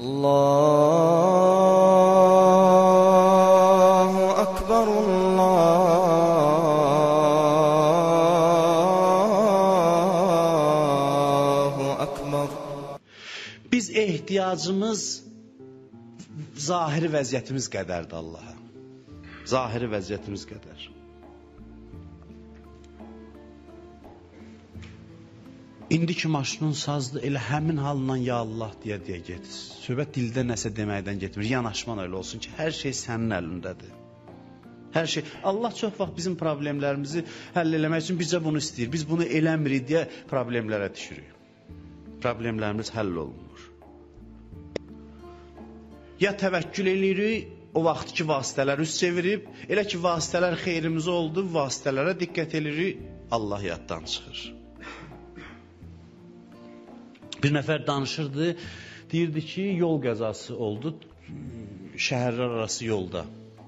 Allahu Ekber, Allahu Ekber. Biz ehtiyacımız zahiri vəziyyətimiz qədərdir Allaha. Zahiri vəziyyətimiz qədər. İndiki maşının sazdır, elə həmin halından ya Allah deyə get. Söhbət dildə nəsə deməkdən getmir. Yanaşman öyle olsun ki, hər şey sənin əlindədir. Hər şey. Allah çox vaxt bizim problemlərimizi həll eləmək üçün bizə bunu istəyir. Biz bunu eləmirik deyə problemlərə düşürük. Problemlərimiz həll olunmur. Ya təvəkkül eləyirik, o vaxt ki vasitələr üst çevirib, elə ki vasitələr xeyrimiz oldu, vasitələrə diqqət eləyirik, Allah yaddan çıxır. Bir nəfər danışırdı, deyirdi ki, yol qəzası oldu, şəhərlər arası yolda.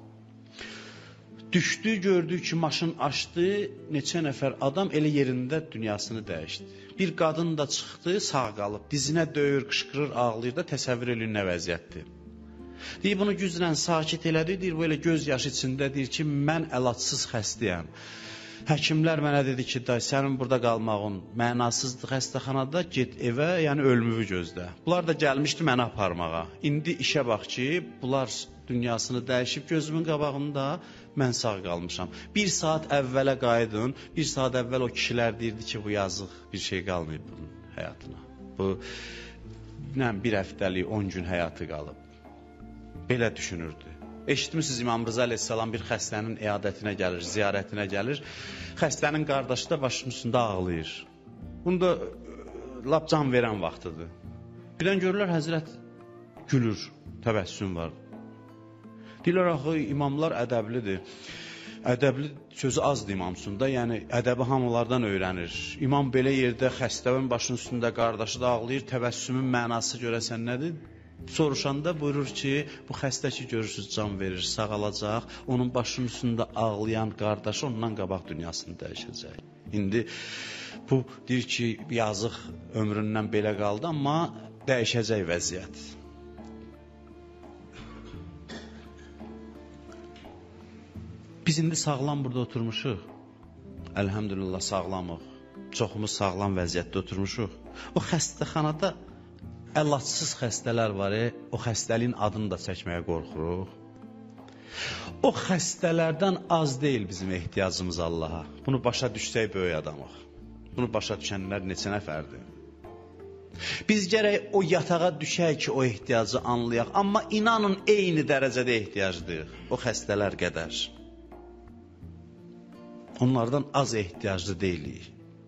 Düşdü, gördü ki, maşın açdı, neçə nəfər adam elə yerində dünyasını dəyişdi. Bir qadın da çıxdı, sağ qalıb, dizinə döyür, qışqırır, ağlayır da, təsəvvür eləyin nə vəziyyətdir. Deyir, bunu güclə sakit elədi, deyir, bu elə göz yaşı içində deyir ki, mən əlacsız xəstəyəm. Həkimlər mənə dedi ki, day, sənin burada qalmağın mənasızdır xəstəxanada, get evə, yəni ölümü gözlə. Bunlar da gəlmişdi mənə aparmağa. İndi işə bax ki, bunlar dünyasını dəyişib gözümün qabağında, mən sağ qalmışam. Bir saat əvvələ qayıdın, bir saat əvvəl o kişilər deyirdi ki, bu yazıq bir şey qalmayıb bunun həyatına. Bu, bir həftəlik, 10 gün həyatı qalıb. Belə düşünürdü. Eşitmişsiniz İmam Rıza Aleyhisselam bir xəstənin iyadətinə gəlir, ziyarətinə gəlir. Xəstənin qardaşı da başının üstündə ağlayır. Bunu da lap can verən vaxtıdır. Birdən görürlər Həzrət gülür, təbəssüm var. Deyirlər, axı imamlar ədəblidir. Ədəbli sözü azdır imam üstündə, yəni ədəbi hamılardan öyrənir. İmam belə yerdə xəstənin başının üstündə qardaşı da ağlayır, təbəssümün mənası görəsən nədir? Soruşanda buyurur ki, bu xəstə ki görürsünüz can verir, sağalacaq, onun başının üstündə ağlayan qardaşı ondan qabaq dünyasını dəyişəcək. İndi bu deyir ki, yazıq ömründən belə qaldı, amma dəyişəcək vəziyyət. Biz indi sağlam burada oturmuşuq. Əlhəmdülillah sağlamıq. Çoxumuz sağlam vəziyyətdə oturmuşuq. O xəstəxanada əlacsız xəstələr var, o xəstəliyin adını da çəkməyə qorxuruq. O xəstələrdən az deyil bizim ehtiyacımız Allaha. Bunu başa düşsək böyük adamıq. Bunu başa düşənlər neçə nəfərdir? Biz gərək o yatağa düşək ki, o ehtiyacı anlayaq. Amma inanın eyni dərəcədə ehtiyaclıyıq o xəstələr qədər. Onlardan az ehtiyaclı deyilik.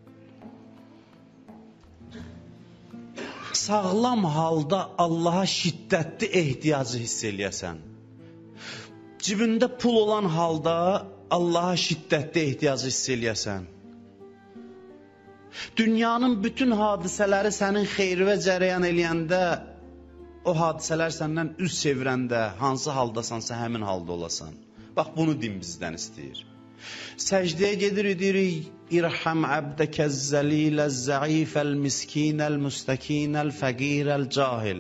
Sağlam halda Allaha şiddətli ehtiyacı hiss eləyəsən. Cibində pul olan halda Allaha şiddətli ehtiyacı hiss eləyəsən. Dünyanın bütün hadisələri sənin xeyrinə cərəyan eləyəndə, o hadisələr səndən üz çevirəndə, hansı haldasansa həmin halda olasan. Bax, bunu din bizdən istəyir. Səcdəyə gedirik, deyirik, İrham əbdəkəz-zəlilə, zəifəl, miskinəl, müstəkinəl, fəqirəl, cahil.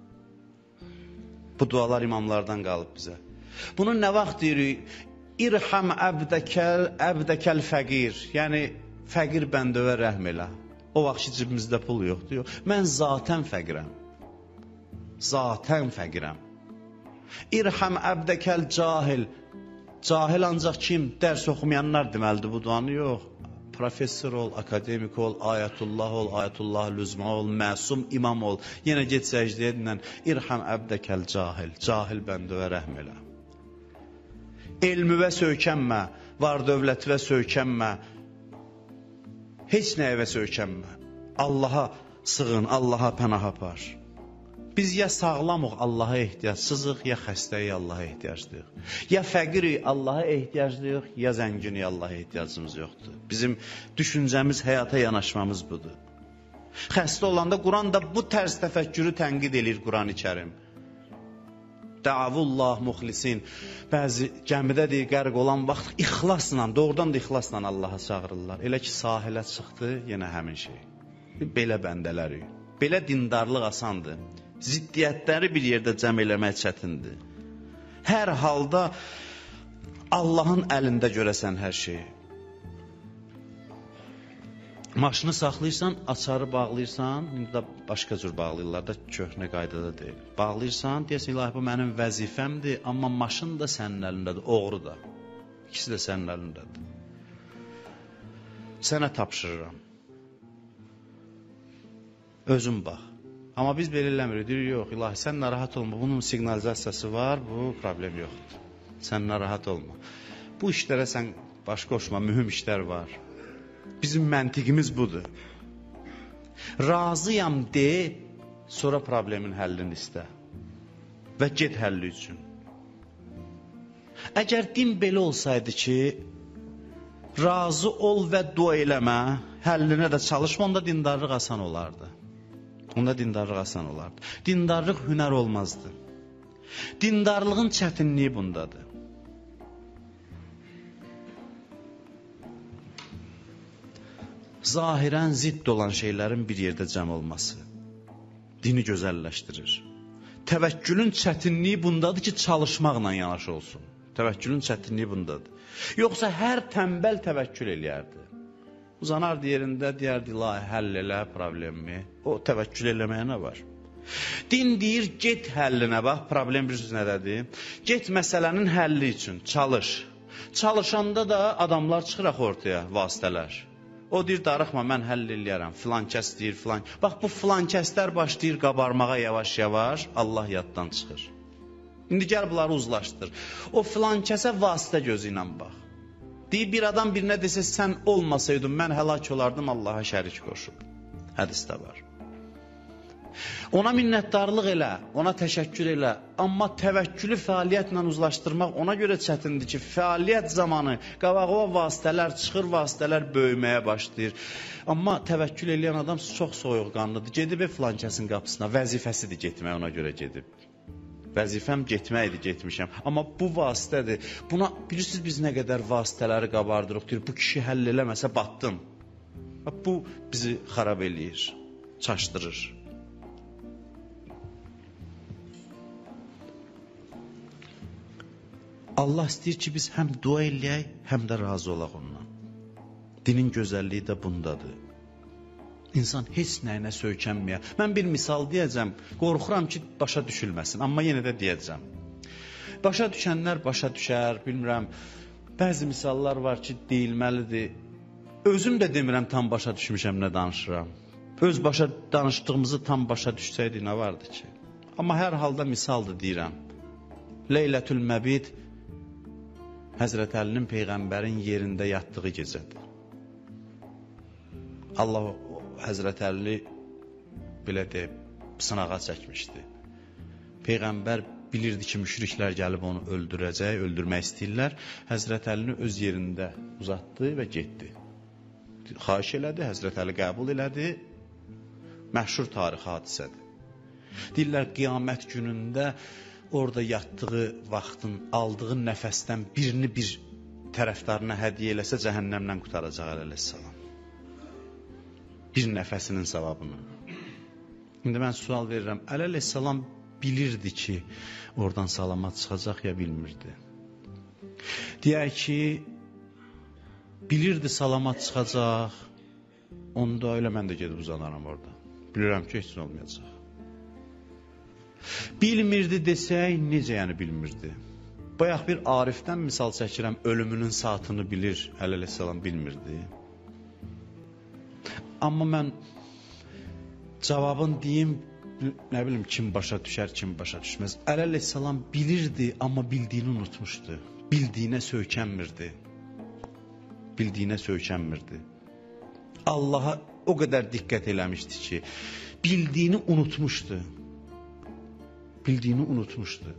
Bu dualar imamlardan qalıb bizə. Bunu nə vaxt deyirik? İrham əbdəkəl fəqir, yəni fəqir bəndəvə rəhm elə. O vaxt ki, cibimizdə pul yoxdur. Mən zatən fəqirəm. Zatən fəqirəm. İrham əbdəkəl cahil. Cahil ancaq kim? Dərs oxumayanlar deməlidir bu duanı, yox. Professor ol, akademik ol, ayətullah ol, ayətullah lüzma ol, məsum imam ol. Yenə get səcdəyə dinlən. İrham əbdəkəl cahil. Cahil bəndəvə rəhm elə. Elmüvə söykənmə, var dövlətivə söykənmə. Heç nəyəvə söykənmə. Allaha sığın, Allaha pənah apar. Biz ya sağlamıq, Allaha ehtiyacsızıq, ya xəstəyik, Allaha ehtiyaclıyıq. Ya fəqirik, Allaha ehtiyaclıyıq, ya zənginik, Allaha ehtiyacımız yoxdur. Bizim düşüncəmiz, həyata yanaşmamız budur. Xəstə olanda Quran da bu tərz təfəkkürü tənqid edir Quran-ı Kərim. Davullah muxlisin. Bəzi gəmidə deyir, qərq olan vaxt ixlasla, doğrudan da ixlasla Allaha çağırırlar. Elə ki, sahilə çıxdı, yenə həmin şey. Belə bəndələrik. Belə dindarlıq asandır. Ziddiyyətləri bir yerdə cəm eləmək çətindir. Hər halda Allahın əlində görəsən hər şeyi. Maşını saxlayırsan, açarı bağlayırsan, indi də başqa cür bağlayırlar da, köhnə qaydada deyil. Bağlayırsan, deyəsən, ilahi bu mənim vəzifəmdir, amma maşın da sənin əlindədir, oğru da. İkisi də sənin əlindədir. Sənə tapşırıram. Özün bax. Amma biz belə eləmirik, deyirik, yox, ilahi, sən narahat olma, bunun siqnalizasiyası var, bu problem yoxdur. Sən narahat olma. Bu işlərə sən baş qoşma, mühüm işlər var. Bizim məntiqimiz budur. Razıyam de, sonra problemin həllini istə. Və get həlli üçün. Əgər din belə olsaydı ki, razı ol və dua eləmə, həllinə də çalışma, onda dindarlıq asan olardı. Dindarlıq hünər olmazdı. Dindarlığın çətinliyi bundadır. Zahirən zidd olan şeylərin bir yerdə cəm olması dini gözəlləşdirir. Təvəkkülün çətinliyi bundadır ki, çalışmaqla yanaşı olsun. Təvəkkülün çətinliyi bundadır. Yoxsa hər tənbəl təvəkkül eləyərdi. Uzanardı yerində, deyərdi, ilahi, həll elə problemi. O təvəkkül eləməyə nə var? Din deyir, get həllinə bax, problem bir söz nədədir? Get məsələnin həlli üçün, çalış. Çalışanda da adamlar çıxır axı ortaya, vasitələr. O deyir, darıxma, mən həll eləyərəm, filan kəs deyir, filan. Bax, bu filan kəslər başlayır qabarmağa yavaş-yavaş, Allah yaddan çıxır. İndi gəl bunları uzlaşdır. O filan kəsə vasitə gözü ilə bax. Deyir, bir adam birinə desə, sən olmasaydın, mən həlak olardım, Allaha şərik qoşub. Hədisdə var. Ona minnətdarlıq elə, ona təşəkkür elə. Amma təvəkkülü fəaliyyətlə uzlaşdırmaq ona görə çətindir ki, fəaliyyət zamanı qabağına vasitələr çıxır, vasitələr böyüməyə başlayır. Amma təvəkkül eləyən adam çox soyuqqanlıdır. Gedib filan kəsin qapısına, vəzifəsidir getmək, ona görə gedib. Vəzifəm getməkdir, getmişəm. Amma bu vasitədir. Buna bilirsiniz biz nə qədər vasitələri qabardırıq, deyir, bu kişi həll eləməsə batdım. Bu bizi xarab eləyir, çaşdırır. Allah istəyir ki, biz həm dua eləyək, həm də razı olaq ondan. Dinin gözəlliyi də bundadır. İnsan heç nəyinə söykənməyə. Mən bir misal deyəcəm, qorxuram ki, başa düşülməsin, amma yenə də deyəcəm. Başa düşənlər başa düşər, bilmirəm, bəzi misallar var ki, deyilməlidir. Özüm də demirəm, tam başa düşmüşəm, nə danışıram. Öz başa danışdığımızı tam başa düşsəydi, nə vardı ki? Amma hər halda misaldır deyirəm. Leylətül Məbid Həzrət Əlinin Peyğəmbərin yerində yatdığı gecədir. Allah Həzrət Əli belə deyib, sınağa çəkmişdi. Peyğəmbər bilirdi ki, müşriklər gəlib onu öldürəcək, öldürmək istəyirlər. Həzrət Əlini öz yerində uzatdı və getdi. Xahiş elədi, Həzrət Əli qəbul elədi. Məşhur tarixi hadisədir. Deyirlər, qiyamət günündə orada yatdığı vaxtın, aldığı nəfəsdən birini bir tərəfdarına hədiyyə eləsə, cəhənnəmdən qutaracaq əleyhissalam. Bir nəfəsinin savabını. İndi mən sual verirəm, əleyhissalam bilirdi ki, oradan salamat çıxacaq ya bilmirdi. Deyək ki, bilirdi salamat çıxacaq, onda elə mən də gedib uzanaram orada. Bilirəm ki, heç olmayacaq. Bilmirdi desək, necə yəni bilmirdi? Bayaq bir Arifdən misal çəkirəm, ölümünün saatını bilir, əleyhissalam bilmirdi. Amma mən cavabın deyim, nə bilim, kim başa düşər, kim başa düşməz. Əleyhissalam bilirdi, amma bildiyini unutmuşdu. Bildiyinə söykənmirdi. Bildiyinə söykənmirdi. Allaha o qədər diqqət eləmişdi ki, bildiyini unutmuşdu. Bildiyini unutmuşdu.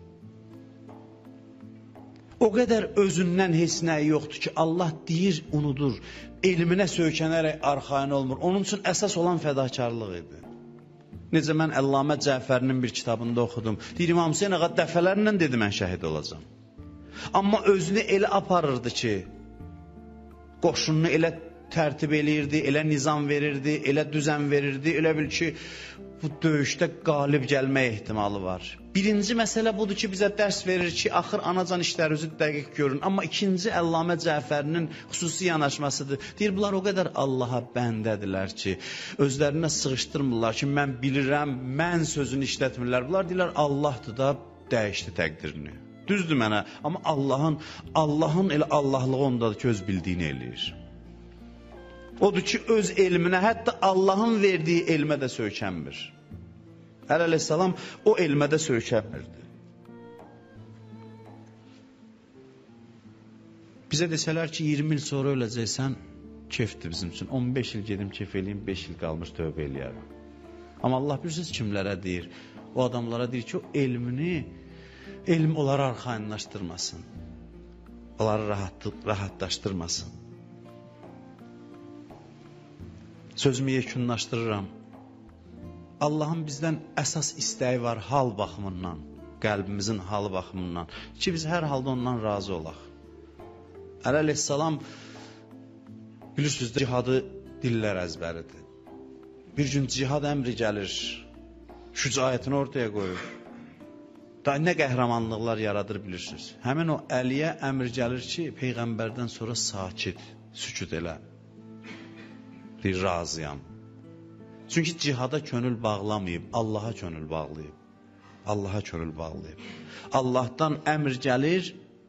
O qədər özündən heç nəyi yoxdur ki, Allah deyir, unudur. Elminə söykənərək arxayın olmur. Onun üçün əsas olan fədakarlıq idi. Necə mən Əllamə Cəfərinin bir kitabında oxudum. Deyir, İmam Hüseyin ağa dəfələrlə dedi, mən şəhid olacam. Amma özünü elə aparırdı ki, qoşununu elə tərtib eləyirdi, elə nizam verirdi, elə düzən verirdi, elə bil ki, bu döyüşdə qalib gəlmə ehtimalı var. Birinci məsələ budur ki, bizə dərs verir ki, axır anacan işlərinizi dəqiq görün. Amma ikinci Əllamə Cəfərinin xüsusi yanaşmasıdır. Deyir, bunlar o qədər Allaha bəndədirlər ki, özlərinə sığışdırmırlar ki, mən bilirəm, mən sözünü işlətmirlər. Bunlar deyirlər, Allahdır da dəyişdi təqdirini. Düzdür mənə, amma Allahın elə Allahlığı ondadır ki, öz bildiyini eləyir. Odur ki, öz elminə, hətta Allahın verdiyi elmə də söykənmir. Əleyhissalam o elmə də söykənmirdi. Bizə desələr ki, 20 il sonra öləcəksən, kefdir bizim üçün. 15 il gedim kef eləyim, 5 il qalmış tövbə eləyərəm. Amma Allah bilirsiniz kimlərə deyir? O adamlara deyir ki, o elm onları arxayınlaşdırmasın. Onları rahatlaşdırmasın. Sözümü yekunlaşdırıram. Allahın bizdən əsas istəyi var hal baxımından, qəlbimizin halı baxımından ki, biz hər halda ondan razı olaq. Əleyhissalam bilirsiniz, cihadı dillər əzbəridir. Bir gün cihad əmri gəlir, şücaətini ortaya qoyur. Da nə qəhrəmanlıqlar yaradır bilirsiniz. Həmin o Əliyə əmr gəlir ki, Peyğəmbərdən sonra sakit, sükut elə. Deyir, razıyam. Çünki cihada könül bağlamayıb, Allaha könül bağlayıb. Allaha könül bağlayıb. Allahdan əmr gəlir,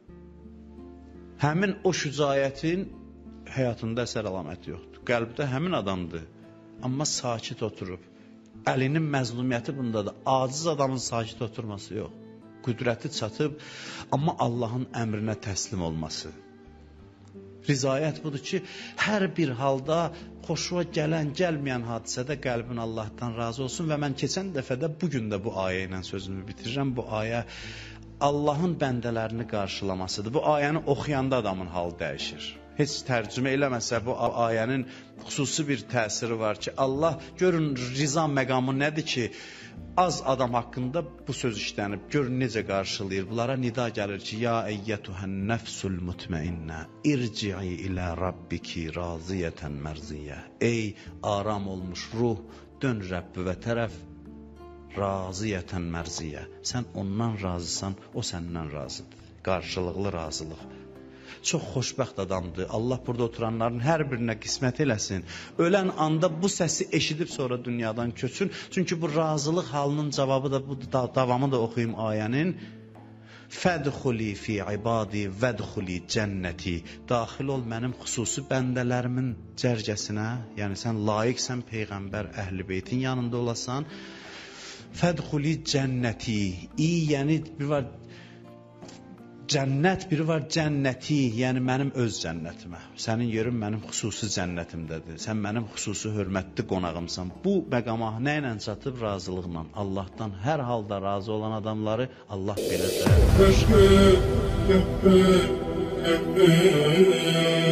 həmin o şücaətin həyatında əsər əlaməti yoxdur. Qəlbdə həmin adamdır, amma sakit oturub. Əlinin məzlumiyyəti bundadır. Aciz adamın sakit oturması yox. Qüdrəti çatıb, amma Allahın əmrinə təslim olması. Rizayət budur ki, hər bir halda xoşuna gələn, gəlməyən hadisədə qəlbin Allahdan razı olsun və mən keçən dəfədə bugün də bu ayə ilə sözümü bitirirəm. Bu ayə Allahın bəndələrini qarşılamasıdır. Bu ayəni oxuyanda adamın halı dəyişir. Heç tərcümə eləməsə bu ayənin xüsusi bir təsiri var ki, Allah görün riza məqamı nədir ki, az adam haqqında bu söz işlənib, görün necə qarşılayır. Bunlara nida gəlir ki, ya eyyətuhən nəfsul mutmainnə, irci'i ilə rabbiki raziyətən mərziyyə. Ey aram olmuş ruh, dön Rəbbivə tərəf, raziyətən mərziyyə. Sən ondan razısan, o səndən razıdır. Qarşılıqlı razılıq. Çox xoşbəxt adamdır. Allah burada oturanların hər birinə qismət eləsin. Ölən anda bu səsi eşidib sonra dünyadan köçün. Çünki bu razılıq halının cavabı da bu davamı da oxuyum ayənin. Fədxuli fi ibadi vədxuli cənnəti. Daxil ol mənim xüsusi bəndələrimin cərgəsinə. Yəni sən layiqsən Peyğəmbər Əhl-i Beytin yanında olasan. Fədxuli cənnəti. Yəni bir var cənnət, biri var cənnəti, yəni mənim öz cənnətimə. Sənin yerin mənim xüsusi cənnətimdədir. Sən mənim xüsusi hörmətli qonağımsan. Bu məqama nə ilə çatıb? Razılıqla. Allahdan hər halda razı olan adamları Allah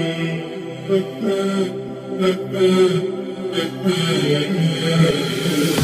belə